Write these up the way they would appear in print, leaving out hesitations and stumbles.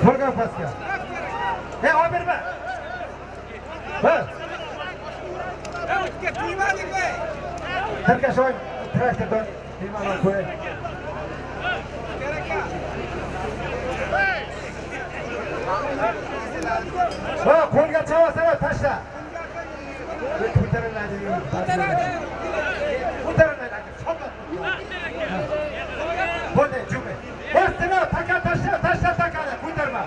Qo'lga pasga. Olib berma. Ha. O'tga tuymadingmi? Tarkashoy traktordan bemalol qo'y. Ha, qo'lga chavasana, tashla. Ko'tariladi. Ko'tariladi. Bo'ldi, jumi. Bostina, taka tashla, takani, ko'tarma.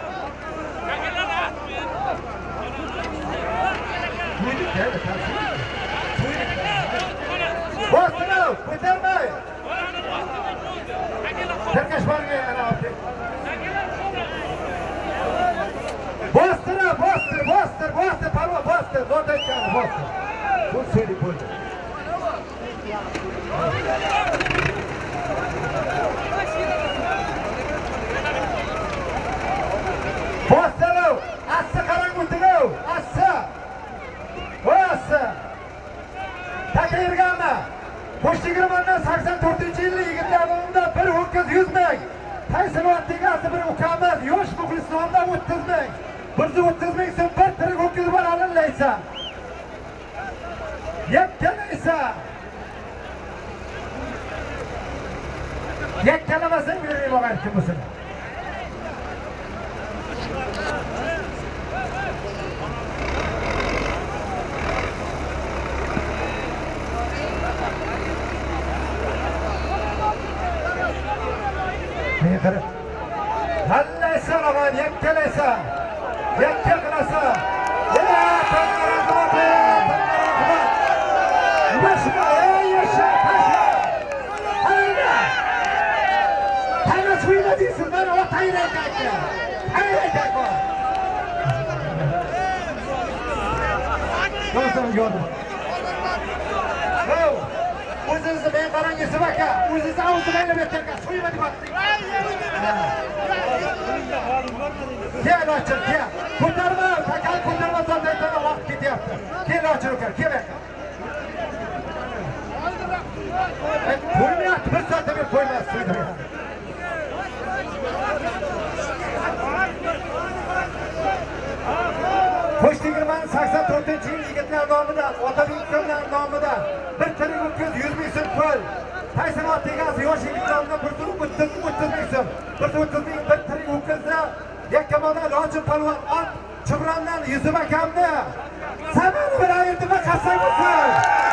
Bostina, ko'tarmay. Tarkash borga ana olib. Bostir, parvo, bostir, zo'rdan bostir. Bu so'yib bo'ldi. Bostirov, assa qarang o'tirov, assa. Assa. Takirganma. Qo'shtigirmandan 84-yilli yigitlar davomida bir ho'kiz 100 ming. Tayson tegasi bir ukamaz, yosh muxlislardan 30 ming. 130 ming so'm bir tirik ho'kiz bor alinlaysan. Yakkalamasang berib olgan kim bo'lsin. Meni qarab. Hallaysan aman, yakkalaysan. Yakka qilasan. O'zingizni men qarangiz aka, o'zingizni avzini aylab yotgan, so'yma deb aytding. Kel ochir, kel. Ko'tarma, takal ko'tarma, sondan vaqt ketyapti. Kel ochir uka, kel aka. Qo'ymayapti, bir soatda bir qo'ymayapti, so'ydirmayapti. Qo'shtigirman 84-yil yigitlar nomidan, Otabeklar nomidan bir tirik ho'kiz 100 ming so'm pul. Tayson tegasi yosh yigitlarga 130 ming so'm. 130 ming bir tirik ho'kizni yakkamodan Lojin palvon ot Chivrondan Yusuf akamni samani bilan aytib qasam bo'lsin.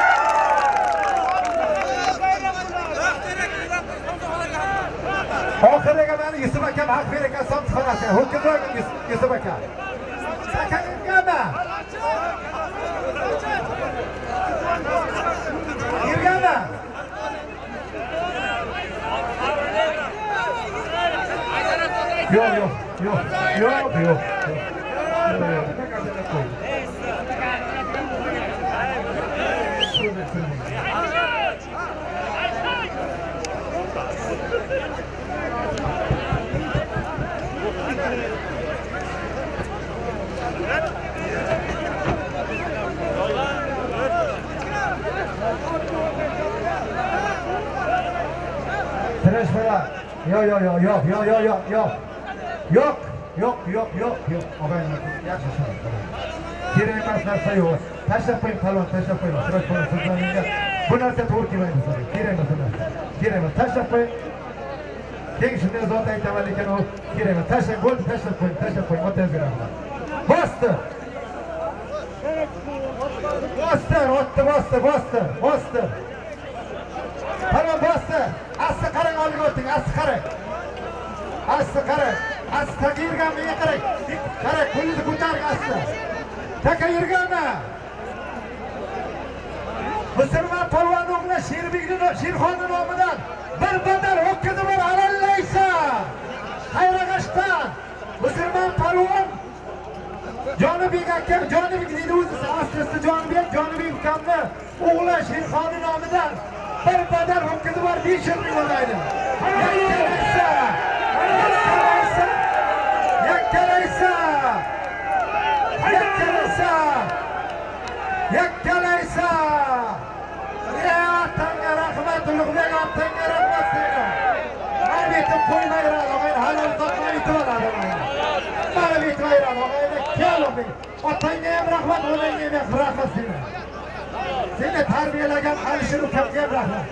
Oxiriga meni Yusuf akam haq bergan so'm chiqarasiz. Ho'kiz Yusuf akam. Sakagama. Yirgama. Yok. Transferlar. Yok. Og'ayni, yaxshi ishon. Kerak emas narsa yo'q. Tashlab qo'ying, palon, tashlab qo'ying. Siraj qo'ying, sizlarga bu narsa to'g'ri kelmaydi sizlarga. Kerak emas narsa. Kerak emas. Tashlab qo'ying. Keyin shunday zot aytaman lekin u kerak emas. Tashlab bo'ldi, tashlab qo'ying. O'taz beramiz. Bostir. Palon bostir. Asli qarang oldiga o'ting, asli qarang. Asli takirgan menga qarang. Qarang, qo'lingizni ko'taring asli. Takirganmi? Musulmon polvon o'g'li Sherxonning nomidan bir badal ho'kizi bor alallaysan. Qayrag'ashdan Musulmon polvon Jonibek akam, Jonibek deydi o'zi aslida Jonibek ukamni o'g'li Sherxonning nomidan bir badal ho'kizi bor 500 ming oladi. Yakkalaysa. Ya tanga rahmat, Ulug'bek otanga rahmat deydi. Albatta qo'ymaylar, men hali uzoqdan aytib oladi. Keldi. Otangga ham rahmat, onangga ham rahmat seni. Seni tarbiyalagan Alisher ukamga ham rahmat.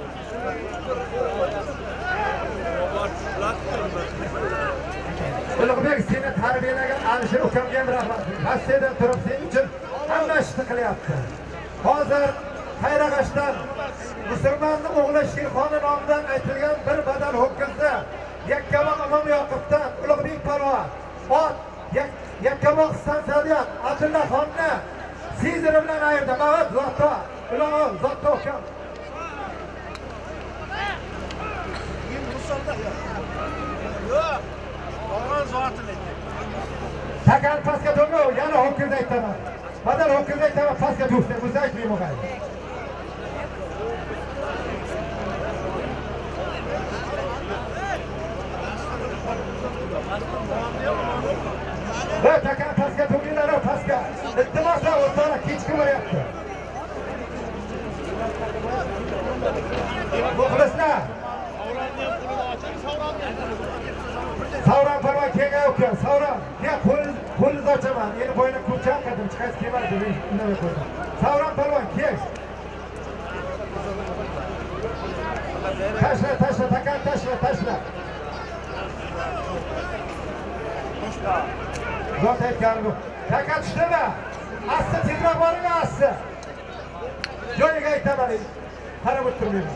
Ulug'bek seni tarbiyalagan Alisher ukamga ham rahmat. Rossiyadan turib sen uchun hamma ishni qilyapti. Hozir Xayrag'ashdan musulmonning o'g'li Sherxonning nomidan aytilgan bir badal ho'kizda Yakkabog' Imom-Yoqubdan Ulug'bek Palvon ot Yakkabog' stansiyasidan Abdullaxonni Sizri bilan ayirdi. Mana zotto, ulug'im zotto ukam. Yo'q. Qolgan zotini aytdi. Takan pastga to'g'ri, yana ho'kiz aytaman. Badal ho'kiz aytaman, pastga to'g'ri. O'zi aytmayman o'g'ay. Ve takan pastga to'g'rilar, pastga. Iltimoslar o'rtoqlar kechki bo'lyapti. Muxlislar. Savron Palvon kelgan uka, Savron. Ya qo'lingizni ochaman. Endi bo'yni ko'cham qildim, chiqasiz kelmadi deb indamay qo'ydim. Savron Palvon kel. Tashla, takan tashla. Zot aytganim bu. Takan tushdimi? Asta tezroq boring, asta. Joyiga aytaman. Qarab o'tirmayman.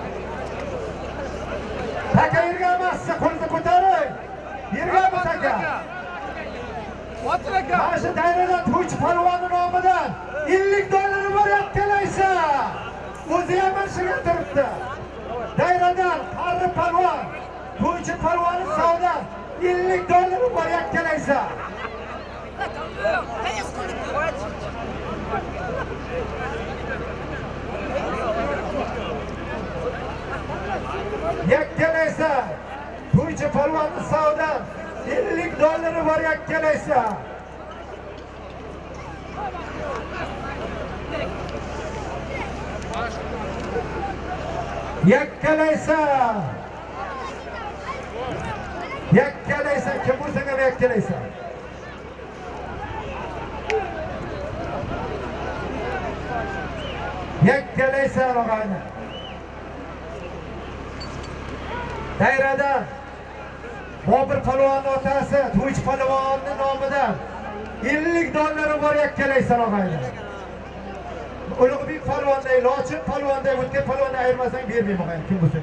Taka yirgamasa, qo'lni ko'taring. Yirgami taka. Otiraka. Mana shu dairadan To'ychi Palvonning nomidan $50 boryaptilaysa. O'zi ham mana shuga turibdi. Dairadan Qarri Palvon, To'ychi Palvonning savdan $50 boryaptilaysa. Yakkalaysa, To'ychi Palvonning savdan $50 boryaptilaysa. Yakkalaysa, kim bo'lsa ham yakkalaysa. Yakkalaysa og'ayni. Dairadan Bobur Palvonning otasi To'ychi Palvonning nomidan $50 bor yakkalaysa og'ayni. Ulug'bek Palvonday, Lochin Palvonday, O'tkir Palvonday ayirmasang bermayman og'ayni, kim bo'lsa.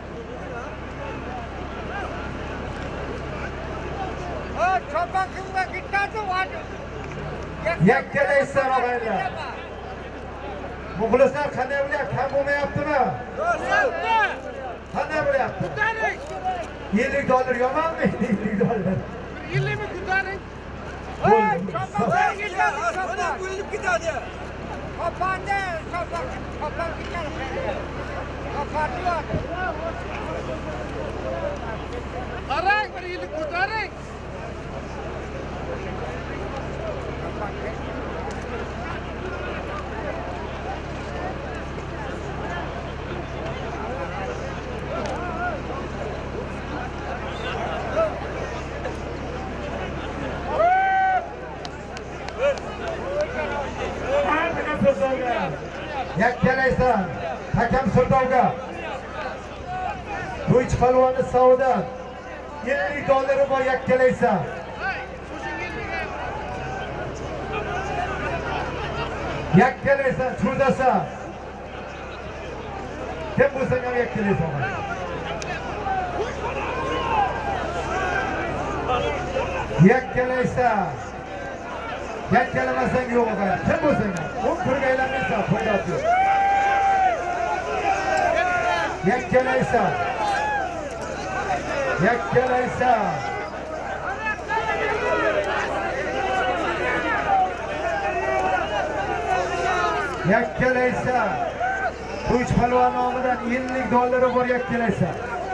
Cho'pon kimga ketadi? Yakkalaysa og'ayni. Muxlislar qanday bo'lyapti? Kam bo'lmayaptimi? Qanday bo'lyapti? $50 yomonmi? $50. 50 mi ko'taring? Cho'pon bo'lib ketadi. Cho'pon ketadi. Qarang, bir 50 ko'taring. Yakkalaysa, hakam Sirdovga. To'ychi Palvonning savidan $50 bor yakkalaysa. Yakkalaysa, churdasa. Kim bo'lsa ham yakkalaysa. Yakkalaysa. Yakkalamasang yo'q og'ay. Kim bo'lsa ham. O'n turga aylanmaysan, foyda yo'q. Yakkalaysa. Yakkalaysa. Yakkalaysa. To'ychi Palvon nomidan $50 bor yakkalaysa.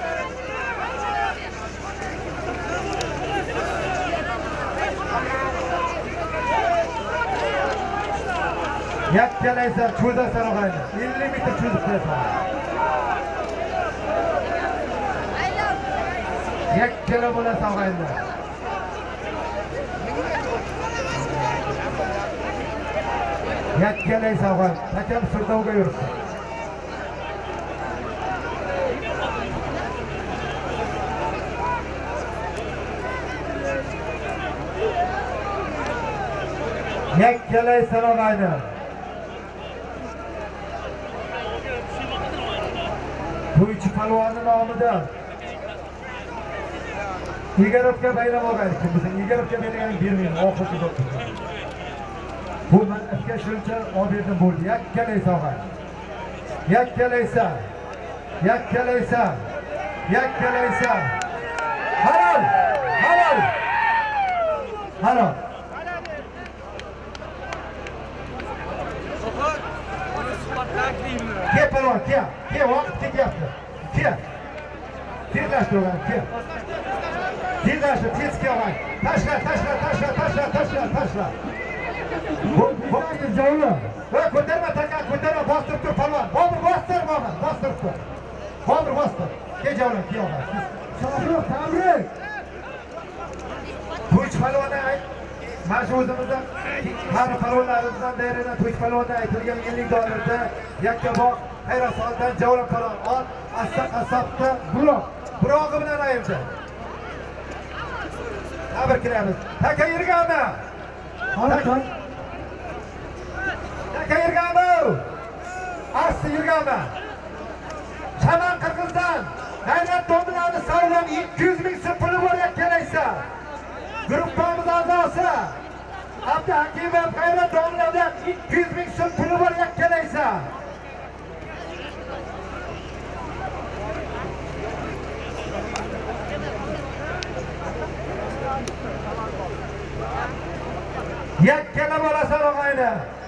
Yakkalaysa, cho'zasan og'ayni. 50 metr cho'zib qo'yasan. Yakkala bo'lasa og'ayni. Yakkalaysa og'ay, hakam surdovga yuribdi. Yakkalaysa og'ayni. To'ychi palvonni nomidan Yigarovga bayram olgan kim bizning Yigarovga bergan bermayman oxirgi bo'ldi. Bu manafga shuncha oberdim bo'ldi. Yakkalaysa og'ay. Yakkalaysa. Yakkalaysa. Yakkalaysa. Halol. Halol. Halol. Ke palvon, ke. Ke vaqt ketyapti. Ke. Tezlashtirgan, ke. Tezlashtir, tez kelgan. Tashla, tashla, tashla, tashla, tashla, tashla. Bu javla. Va ko'tarma taka, ko'tarma, bostirib tur palvon. Bobur bostir, bobur, bostirib tur. Bobur bostir. Ke javla, ke og'ay. Shohruh, tabrik. To'ychi palvonni ayt. Mana shu o'zimizdan har palvonlarimizdan dairadan to'ychi palvonda aytilgan $50 Yakkabog' Xayrasoldan javla palvon ot asabda burog'i bilan ayirdi. Tabriklaymiz. Taka yirganmi? Taka yirganmi? Asli yirganmi? Chaman Qirg'izdan G'ayrat Do'mbilani savlab 200 ming so'm puli bor yakkalaysa. Gruppamiz a'zosi Abdu Hakimov G'ayrat Do'mbildan 200 ming so'm puli bor yakkalaysa. Yakkala bo'lasan og'ayni.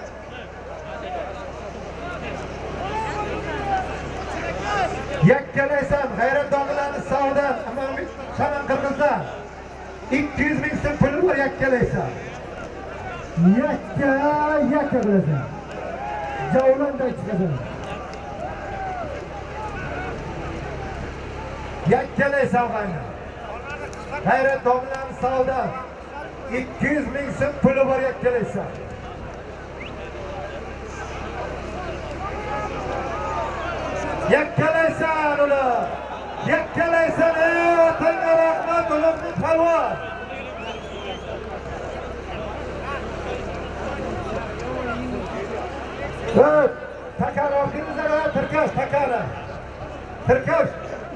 Yakkalaysan G'ayrat Do'mbilani savdan Shaman Qirg'izdan 200 ming so'm puli bor yakkalaysan. Yakka bilasan. Javlanda chiqasan. Yakkalaysan og'ayni. G'ayrat Do'mbilani savdan 200 ming so'm puli bor yakkalaysan. Yakkalaysan uni. Yakkalaysan otanga rahmat ulug'ning palvon. Hop, takara o'qimizga tirkash takara. Tirkash.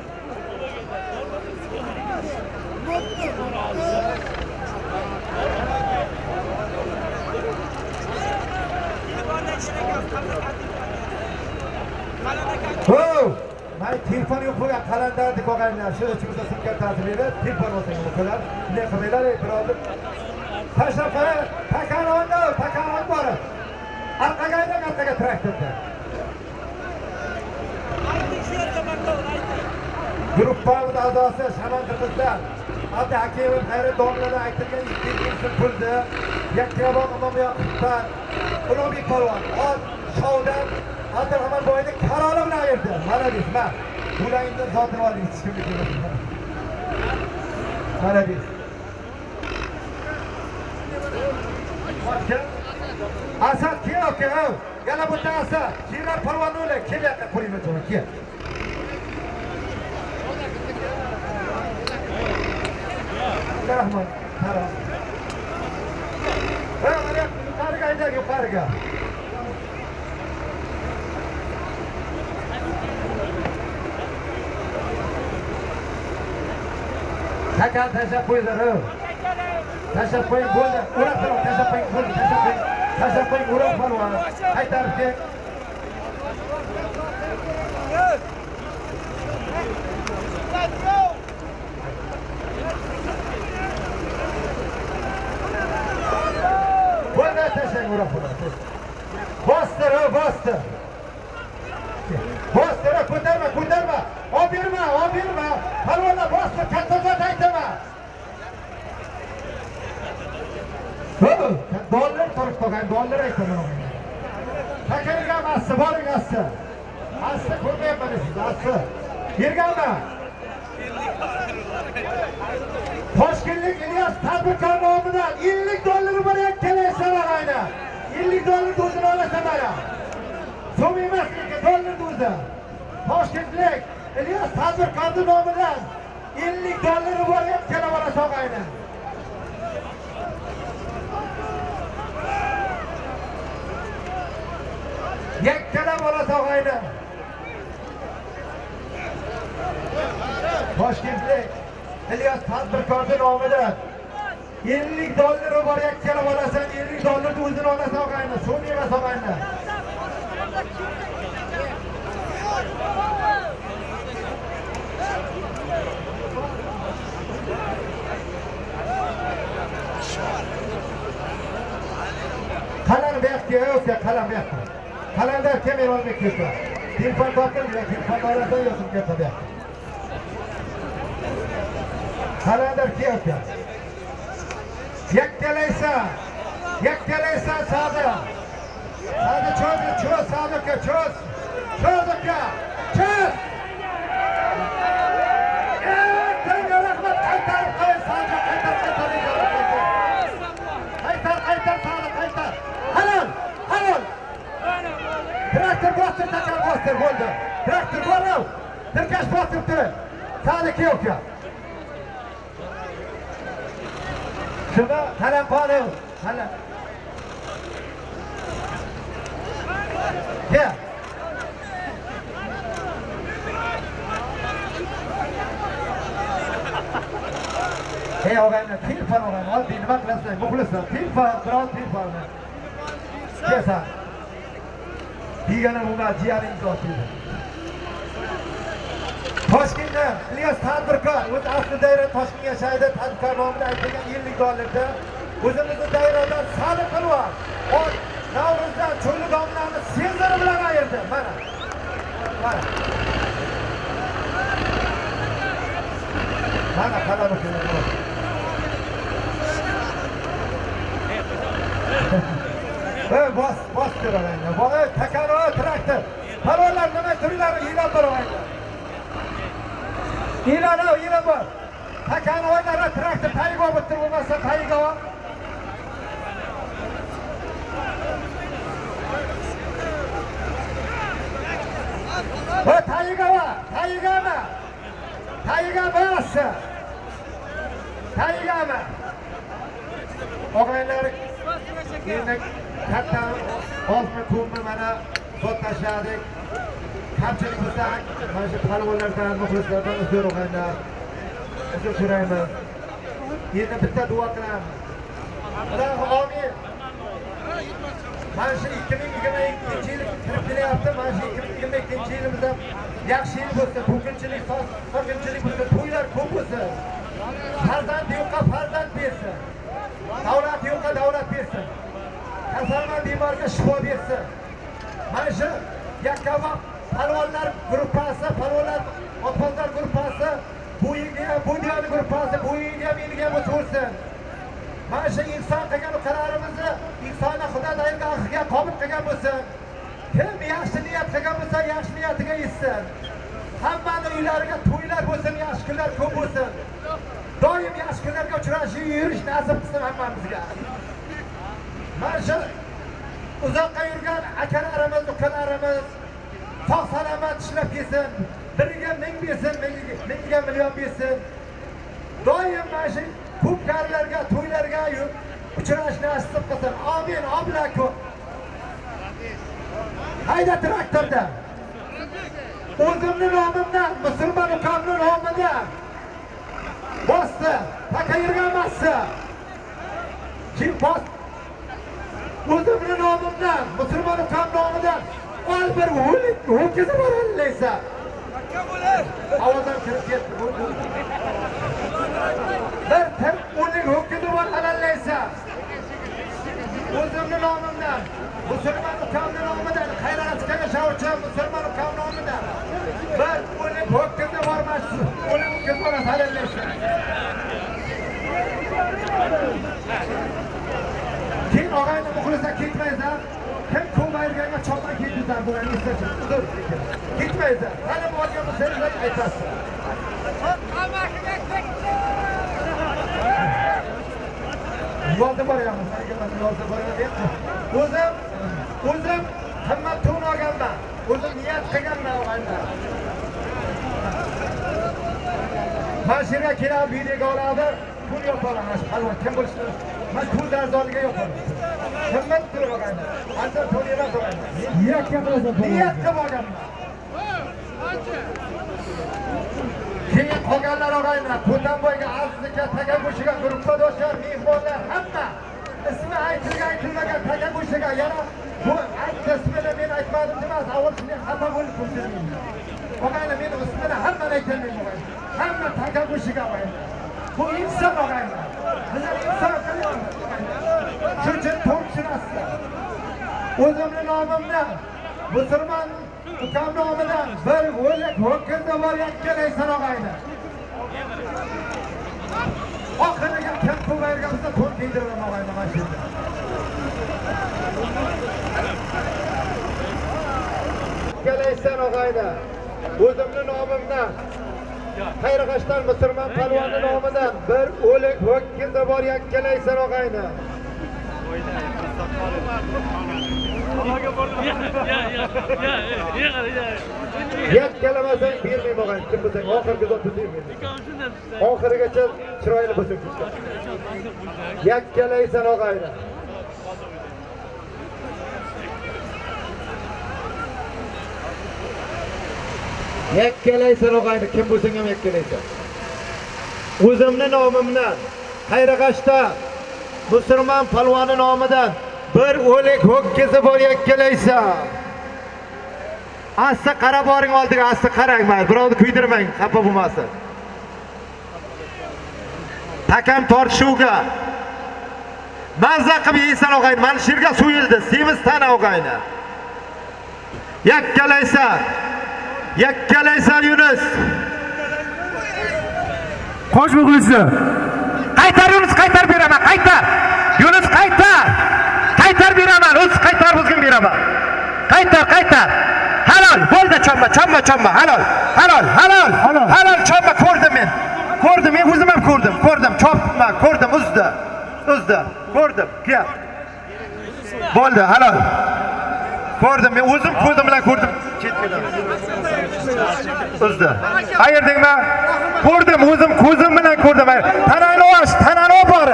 Oh! Mana telefon yo'q bo'lgan qalandarni ko'rganlar, shu ichimizda simkar tartibiga telefon olsangiz o'qinglar. Bunday qilinglar, birodar. Tashafa, takaronni bor. Arqaga traktorda. Gruppamiz a'zosi Shaman Qirg'izdan Abdu Hakimov G'ayrat Do'mbilani aytilgan 200 ming so'm pulni Yakkabog' Imomyoqubdan Ulug'bek palvon ot shovdan Abdurahmon boyni qarori bilan ayirdi. Malades, ma. Bularni zotini oling, hech kimga kerak. Malades. Asad kel aka. Yana bu tanasi. Jirar palvonni o'la, kelyapti qo'lingga to'g'ri, kel. Rahmat. Qaror. Mana yuqoriga aytadi, yuqoriga. Takan tashlab qo'ydilar. Tashlab qo'ying bo'ldi. Urab turib tashlab qo'ying bo'ldi. Tashlab qo'ying urab palvon. Qaytarib kel. Bo'ldi tashlang urab palvon. Bostir, bostir. Bostir, ko'tarma. Olib berma. Palvonlar bostir, katta zot aytaman. Dollar turib qolgan, dollar aytaman. Takarga massi, boring asli. Asli ko'rmayapman sizni, asli. Berganmi? Toshkentlik Ilyos tadbirkor nomidan $50 bor yakkalaysan og'ayni. $50 dollar o'zini olasan mana. So'm emas, dollar o'zi. Toshkentlik Ilyos tadbirkorning nomidan 50 dollari bor ikkala bola sog'aydi. Ikkala bola sog'aydi. Toshkentlik Ilyos tadbirkorning nomidan 50 dollari bor ikkala bolasi 50 dollarni o'zini olasa sog'aydi. So'm emas sog'aydi. Qalam berkiyor yok ya qalam berkiyor. Qalam berkiyor men olmak yo'q. Telefon topdim, telefon orasida yo'qim ketdi bu. Qalam berkiyor yok ya. Yakkalaysa sağda. Sağda çöz sağda çöz. Çöz. Traktör bastır oldu. Traktör var. Tırkaş bastırdı. Sağdaki yok ya. Şuna kalem bağlı. Kalem. Gel. Hey og'ayni, telefon og'ayni, oddiy nima qilasizlar? Muxlislar, telefon, biroz telefon. Kelsa. Degani bunga jiyaringiz ochildi. Toshkentda Ilyos tadbirkor, o'z asli daira Toshkentga yashaydi, tadbirkor nomida aytilgan 50 dollarda o'zimizni dairadan sadiq qilib, Navruzdan cho'li domlarni senzori bilan ayirdi. Mana. Mana qalam o'qiydi. Bos ko'raylar. Voy, takaro traktor. Parollar nima turlari yilab boraylar. Yilab bor. Takani o'ynara traktor tayiga olib turmasa tayiga ol. Voy, tayigami? Tayigami? Og'aylar endi katta olma ko'mni mana sot tashladik. Kamchilik bo'lsa, mana shu palvonlardan, muxlislardan uzr og'aylar. Uzr so'raymiz. Endi bitta duo qilamiz. Allohu amin. Mana shu 2022-yil kirib kelyapti. Mana shu 2022-yilimizda yaxshi yil bo'lsin. To'kinchilik, sokinchilik bo'lsin, to'ylar ko'p bo'lsin. Farzand yo'qqa farzand bersin. Davlat yo'qqa davlat bersin. Kasalmand bemorga shifo bersin. Mana shu yakkava palvonlar gruppasi, palvonlar otbozlar gruppasi, bu diyor gruppasi, bu yilga o'tsin. Mana shu inson qilgan qarorimizni insonni Xudo dargohiga qobil qilgan bo'lsin. Kim yaxshi niyat qilgan bo'lsa, yaxshi niyatiga yetsin. Hammaning uylariga to'ylar bo'lsin, yaxshi kunlar ko'p bo'lsin. Doim yaxshi kunlarga uchrashib yurish nasib qilsin hammamizga. Mana shu uzoqqa yurgan akalarimiz, ukalarimiz sog' salomat ishlab kelsin. Biriga 1000 bersin, menga million bersin. Doim mana shu ko'pkarlarga, to'ylarga uchrash nasib qilsin. Amin, oblako. Hayda traktorda. O'zimning nomimdan, musulmon ukamning nomidan bosdi. Takayirganmasi. Kim bos? O'zimning nomimdan, musulmon ukam nomidan ol bir ho'kizi bor allaysa. Ovozdan kirib ketdi. Bir uning ho'kizi bor allaysa. O'zimning nomimdan, musulmon ukamning nomidan, Qayratga yashovchi musulmon ukam nomidan bir uning ho'kizi bor mas'ul. Uning ho'kizi bor allaysa. Kim og'ayni muxlislar ketmaydi. Kim ko'mayrganga chopma ketdilar bularni istasin. Uzr. Ketmaydi. Qani bo'lgan bo'lsangiz aytasiz. Yolda boryapmiz. Yolda boryapmiz. O'zim o'zim qimmat to'n olganman. O'zim niyat qilganman og'aylar. Mana shu yerga kelib videoga oladi, pul yopaman mana shu palvon kim bo'lsa, mana pul darzoliga yopaman. Qimmat to'n og'aylar. Hozir to'n emas og'aylar. Niyatga qilasan. Niyat qilib olganman. Keyin qolganlar og'aylar, Qo'tanboyga Azizga, Takago'shiga, guruhdoshlar, mehmonlar hamma ismi aytilmagan Takago'shiga yana bu ismini men aytmadim emas, avval shunday xafa bo'lib ko'rsating. Og'aylar men ismini hammani aytaman og'aylar. Hamma Takago'shiga og'aylar. Bu inson og'aylar. Bizlar inson qilyapmiz. Shuning uchun to'g'risizlar. O'zimning nomimdan musulmon ukam nomidan bir o'lik ho'kizda bor yakkalaysan og'aylar. Oxiriga kim qo'ygan bo'lsa to'n kiydiraman og'aylar mana shu yerda. Yakkalaysan og'aylar. O'zimning nomimdan Xayrg'ashdan musulmon palvoni nomidan bir o'lik ho'kizda bor yakkalaysan og'aylar. Yakkalamasang bermayman og'aylar. Kim bo'lsang oxirgi zot bermayman. Oxirigacha chiroyli bo'lsin. Yakkalaysan og'aylar. Yakkalaysan og'aylar, kim bo'lsang ham yakkalaysan. O'zimning nomimdan Xayrg'ashda musulmon palvoni nomidan bir o'lik ho'kizi bor yakkalaysan. Asta qarab boring oldiga, asta qarang, mana birovni kuydirmang, xafa bo'lmasin. Takam tortishuvga mazza qilib yeysan og'aylar. Mana shu yerga suyildi, semiz tana og'aylar. Yakkalaysan. Yakkalaysan Yunus. Qo'sh muxlislar. Qaytar Yunus, qaytar beraman, qaytar. Yunus qaytar. Qaytar beraman, o'z qaytar buzgin beraman. Qaytar. Halol, bo'ldi chomma, halol. Halol chomma ko'rdim men. Men o'zim ham ko'rdim. Chopma, ko'rdim, uzdi. Ko'rdim. Kel. Bo'ldi, halol. Ko'rdim, men o'zim ko'zim bilan ko'rdim. Chetdan. Uzdi. Qayerdingmi? Ko'rdim, o'zim ko'zim bilan ko'rdim. Tanani olib.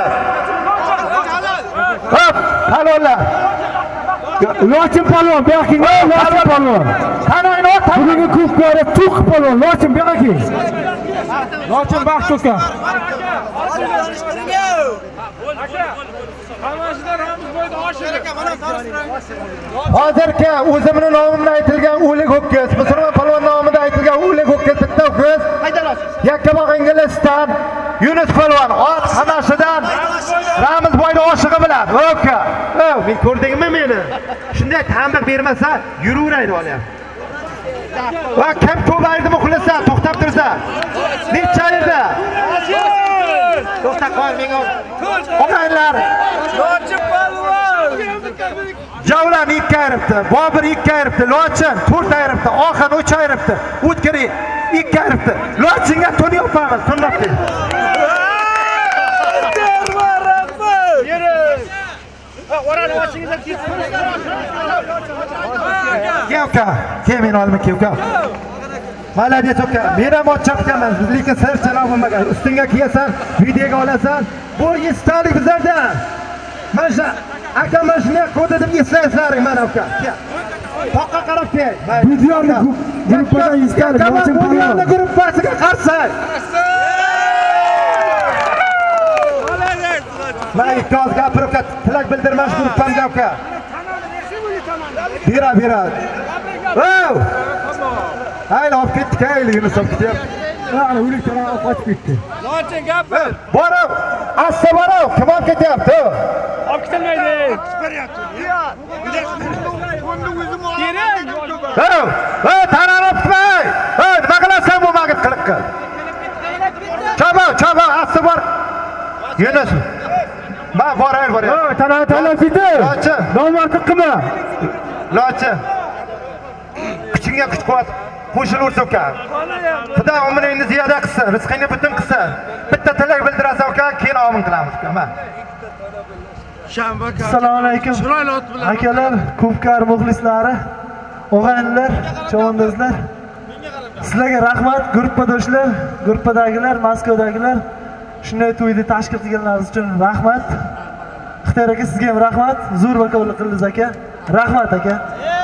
Hop, halollar. Lochin palvon, bu yoqqa Lochin palvon. Tanani ol, bugungi ko'pkari tuq palvon, Lochin bu yoqqa. Lochin baxt to'ka. Hozircha o'zimning nomimdan aytilgan o'lik ho'kiz, musulmon palvon nomidan aytilgan o'lik ho'kiz bitta ho'kiz. Yakkabog' Inglizdan Yunus palvon ot xonasidan Ramizboyni oshig'i bilan. O'ka. Men ko'rdingmi meni? Shunday tanbeh bermasa, yuraveraydi olyapti. Va kim ko'baydi muxlislar, to'xtab tursa. Necha yerda? To'xtab qo'y menga. Og'aylar. Lochin palvon. Javlan 2 ayiribdi, Bobur 2 ayiribdi, Lochin 4 ayiribdi, Oxan 3 ayiribdi, O'tkir 2 ayiribdi. Lochinga to'n yopamiz, sunnatli. Orani ochingizdan ketsin. Kevka, kemin olma Kevka. Malades uka, men ham ochapman, lekin sirchalar bo'lmagan. Ustingga kiyasan, videoga olasan. Bu esdalik bizlardan. Mana shu aka mana shuni ko'rdim, eslaysizlar mana uka. Toqqa qarab kel. Videoni gruppadan esdalik, Lochin palvon. Videoni gruppasiga qarshi. Mana ikki oz gapirib tilak bildirmas gruppamga uka. Bera. Hayli olib ketdik, Yunus olib ketyapti. Mana o'lik taraf olib qochib ketdi. Lochin gapir. Borib, asta borib, kim olib ketyapti? Olib ketilmaydi. Kerak. Tanani tutmay. Nima qilasan bu mag'it qiliqqa? Chaba, asta bor. Yunus. Ma boray. Tanani tanlab ketdi. Lochin. Nomardlik qilma. Lochin. Kuchingga kuch quvvat qo'shilaversa uka. Xudo umringni ziyoda qilsin, rizqingni butun qilsin. Bitta tilak bildirasan uka, keyin omin qilamiz uka. Assalomu alaykum. Akalar, ko'pkar muxlislari, og'aynilar, chavandozlar. Sizlarga rahmat, gruppadoshlar, gruppadagilar, Moskvadagilar. Shunday to'yni tashkil qilganlaringiz uchun rahmat. Xitoy aka, sizga ham rahmat. Zo'r vakolat qildingiz aka. Rahmat aka.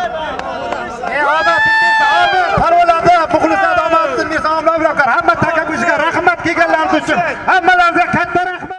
Parvolarda muxlislar omadini salomlar bilan hamma takabbusga rahmat kelganlaringiz uchun hammalaringizga katta